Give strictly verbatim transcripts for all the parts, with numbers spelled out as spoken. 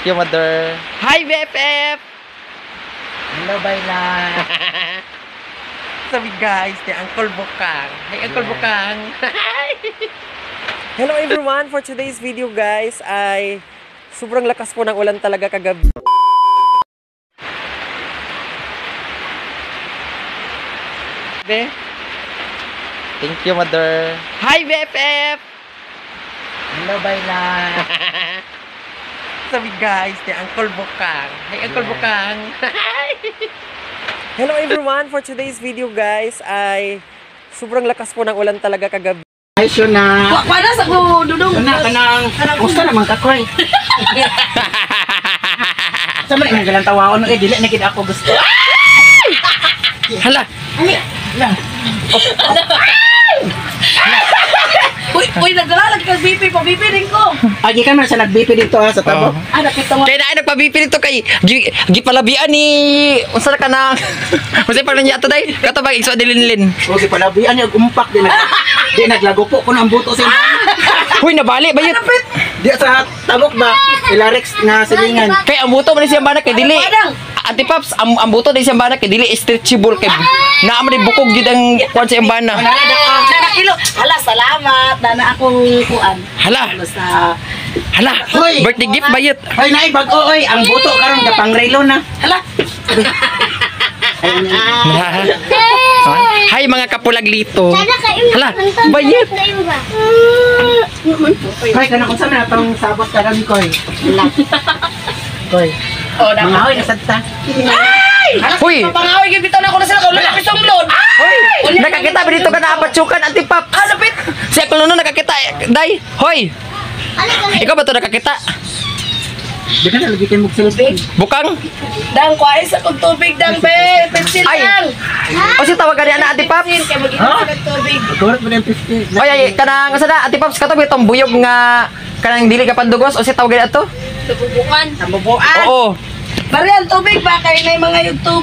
Thank you, mother. Hi, B F F! Hello, Bayla. Sabi guys, ni Uncle Bukang. Hi, Uncle Yeah. Bukang. Hello everyone, for today's video guys ay sobrang lakas po ng ulan talaga kagabi. Be? Thank you, mother. Hi, B F F! Hello, Bayla. Sabi guys, ni Uncle Bukang. Hi, Uncle Yeah. Bukang. Hello everyone, for today's video guys ay sobrang lakas po ng ulan talaga kagabi. Ay, Shona. Paano sa ko dudong? Shona, kanang, gusto naman ka, Koy. Sa mga inang galang tawaon, eh, dili na kita ako gusto. Hala! Uy, uy, nagdala lagi kang B P, pa-B P din ko. Agi ka man sa nag-B P dito ha, sa tabo. Oh. Ah, nakita mo. Kaya na ay nagpabipin ito kay gi, gi palabian ni unsa na ka na unsa pa lang yata day katabag igso dilinlin. Okay, palabian niya, umpak. Di, nag, di naglago po ko ng buto sa inyo. Huy nabali bayot. Di sa tabok ba? Ilarex nga silingan. Kay ang buto man ni siyang banak kay dili. Ate Paps, ang, ang buto din siyang banak kay dili stretchable kay naa man ni bukog gyud ang kwan sa iyang bana. Sana kilo. Hala, salamat. Dana akong kuan. Hala. Ano sa... Hala. Hoy. Birthday gift bayot. Hoy, naay bag-o, oy. Ang buto karon kapang relo na. Hala. Hi mga kapulaglito. Hala, bayot. Hoy, kanang unsa na tong sabot karon, Koy? Hala. Koy. Oh, Mga dapat. hoy, nasadta. Huy. Pangahoy gyud bitaw na ko na sila ko. Lalaki sunglod. Hoy. Nakakita ba dito ka na apachukan Ate Paps? Ah, lapit. Si ako noon nakakita. Day, hoy. Ikaw ba to nakakita? Di ka na lagi kayo magsilbig. Bukang? Dang kwai sa kong tubig dang be. Pencil Ay. lang. O si tawag ka na Ate Paps? Kaya mag-inom Ha? sa ng tubig. Kurot mo na yung fifty. Oy, ay, kanang asa na Ate Paps katabi itong buyog nga kanang dili ka pandugos o si tawag ka ato? Tububukan. Tamubuan. Oo. Bari ang tubig ba? Kaya na yung mga YouTube.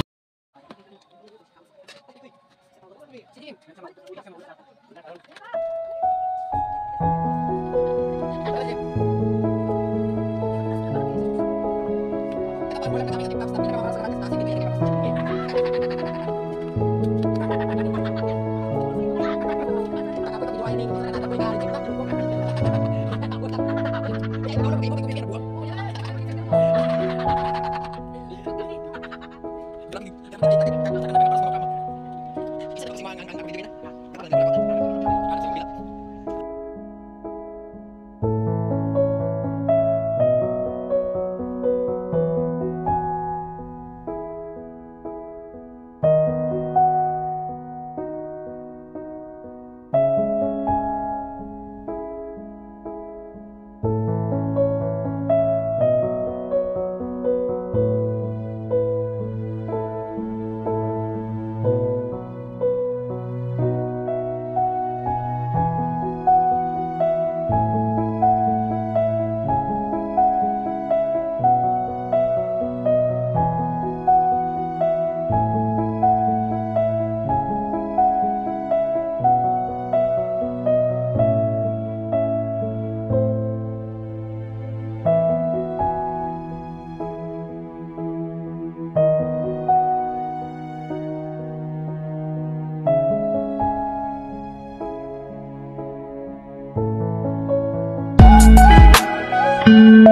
Thank you.